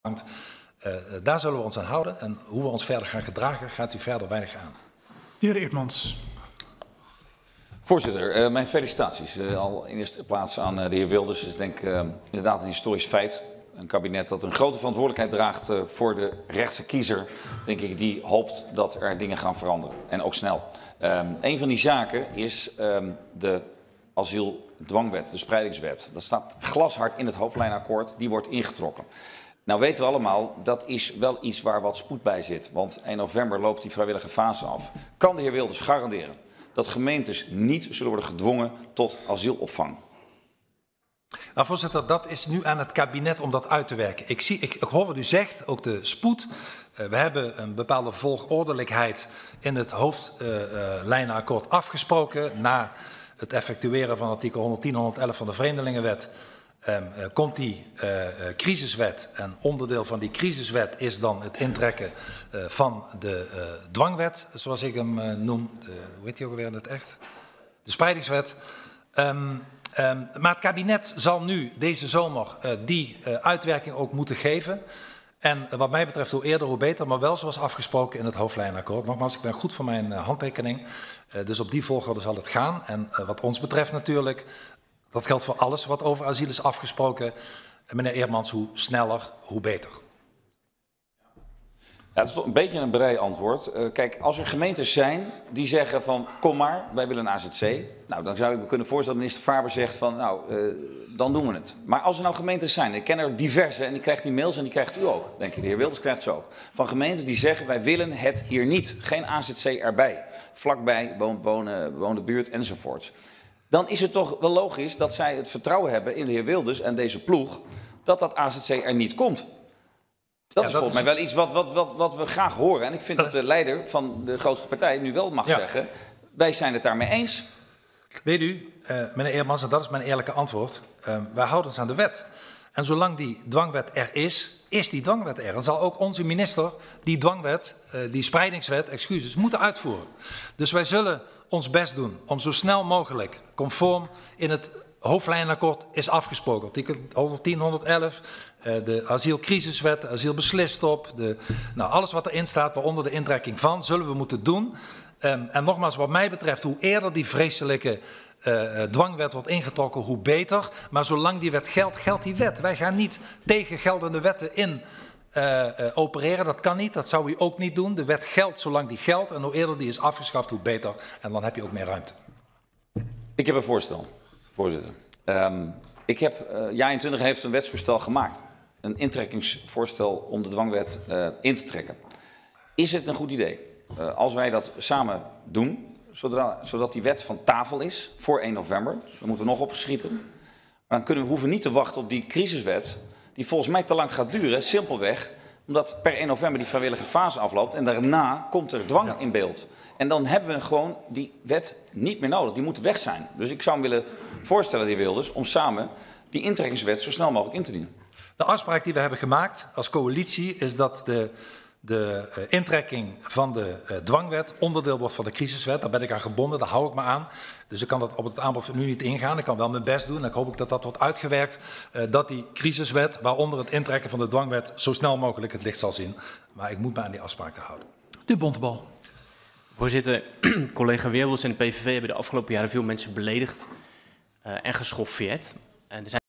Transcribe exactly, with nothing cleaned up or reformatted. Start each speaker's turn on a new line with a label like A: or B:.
A: Want uh, daar zullen we ons aan houden en hoe we ons verder gaan gedragen gaat u verder weinig aan.
B: De heer Eertmans.
C: Voorzitter, uh, mijn felicitaties uh, al in eerste plaats aan uh, de heer Wilders. Het is denk ik uh, inderdaad een historisch feit. Een kabinet dat een grote verantwoordelijkheid draagt uh, voor de rechtse kiezer, denk ik, die hoopt dat er dingen gaan veranderen. En ook snel. Um, een van die zaken is um, de asieldwangwet, de spreidingswet. Dat staat glashard in het hoofdlijnakkoord, die wordt ingetrokken. Nou weten we allemaal, dat is wel iets waar wat spoed bij zit. Want één november loopt die vrijwillige fase af. Kan de heer Wilders garanderen dat gemeentes niet zullen worden gedwongen tot asielopvang?
A: Nou, voorzitter, dat is nu aan het kabinet om dat uit te werken. Ik, zie, ik, ik hoor wat u zegt, ook de spoed. Uh, we hebben een bepaalde volgordelijkheid in het hoofdlijnenakkoord uh, uh, afgesproken. Na het effectueren van artikel honderdtien, honderdellef van de Vreemdelingenwet um, uh, komt die uh, uh, crisiswet. En onderdeel van die crisiswet is dan het intrekken uh, van de uh, dwangwet, zoals ik hem uh, noem. De, hoe heet die ook alweer in het echt? De spreidingswet. Um, Um, maar het kabinet zal nu deze zomer uh, die uh, uitwerking ook moeten geven. En uh, wat mij betreft hoe eerder hoe beter, maar wel zoals afgesproken in het hoofdlijnenakkoord. Nogmaals, ik ben goed voor mijn uh, handtekening. Uh, dus op die volgorde zal het gaan. En uh, wat ons betreft natuurlijk, dat geldt voor alles wat over asiel is afgesproken. Uh, meneer Eertmans, hoe sneller, hoe beter.
C: Ja, dat is toch een beetje een brei antwoord. Uh, kijk, als er gemeentes zijn die zeggen van kom maar, wij willen een A Z C. Nou, dan zou ik me kunnen voorstellen dat minister Faber zegt van nou, uh, dan doen we het. Maar als er nou gemeentes zijn, ik ken er diverse en die krijgt die mails en die krijgt u ook, denk ik. De heer Wilders krijgt ze ook. Van gemeenten die zeggen wij willen het hier niet. Geen A Z C erbij. Vlakbij, wonen, wonen buurt enzovoorts. Dan is het toch wel logisch dat zij het vertrouwen hebben in de heer Wilders en deze ploeg dat dat A Z C er niet komt. Dat ja, is volgens dat mij is... wel iets wat, wat, wat, wat we graag horen. En ik vind dat, dat de leider van de grootste partij nu wel mag ja. zeggen, wij zijn het daarmee eens.
A: Weet u, uh, meneer Eertmans, en dat is mijn eerlijke antwoord, uh, wij houden ons aan de wet. En zolang die dwangwet er is, is die dwangwet er. Dan zal ook onze minister die dwangwet, uh, die spreidingswet, excuses, moeten uitvoeren. Dus wij zullen ons best doen om zo snel mogelijk, conform in het hoofdlijnenakkoord is afgesproken. Artikel honderdtien, honderdellef, uh, de asielcrisiswet, de asielbeslistop, de, nou, alles wat erin staat, waaronder de intrekking van, zullen we moeten doen. Um, en nogmaals, wat mij betreft, hoe eerder die vreselijke uh, dwangwet wordt ingetrokken, hoe beter. Maar zolang die wet geldt, geldt die wet. Wij gaan niet tegen geldende wetten in uh, uh, opereren. Dat kan niet, dat zou u ook niet doen. De wet geldt zolang die geldt en hoe eerder die is afgeschaft, hoe beter. En dan heb je ook meer ruimte.
C: Ik heb een voorstel. Voorzitter, um, ik heb, uh, J eenentwintig heeft een wetsvoorstel gemaakt. Een intrekkingsvoorstel om de dwangwet uh, in te trekken. Is het een goed idee uh, als wij dat samen doen, zodra, zodat die wet van tafel is voor één november? Dan moeten we nog opgeschieten. Maar dan kunnen we, hoeven niet te wachten op die crisiswet, die volgens mij te lang gaat duren, simpelweg omdat per één november die vrijwillige fase afloopt en daarna komt er dwang in beeld. En dan hebben we gewoon die wet niet meer nodig. Die moet weg zijn. Dus ik zou hem willen voorstellen, de heer Wilders, om samen die intrekkingswet zo snel mogelijk in te dienen.
A: De afspraak die we hebben gemaakt als coalitie is dat de, de uh, intrekking van de uh, dwangwet onderdeel wordt van de crisiswet. Daar ben ik aan gebonden, daar hou ik me aan. Dus ik kan dat op het aanbod van u niet ingaan. Ik kan wel mijn best doen en ik hoop ook dat dat wordt uitgewerkt. Uh, dat die crisiswet, waaronder het intrekken van de dwangwet, zo snel mogelijk het licht zal zien. Maar ik moet me aan die afspraken houden.
B: De Bontebal.
D: Voorzitter, collega Wilders en de P V V hebben de afgelopen jaren veel mensen beledigd uh, en geschoffeerd. En er zijn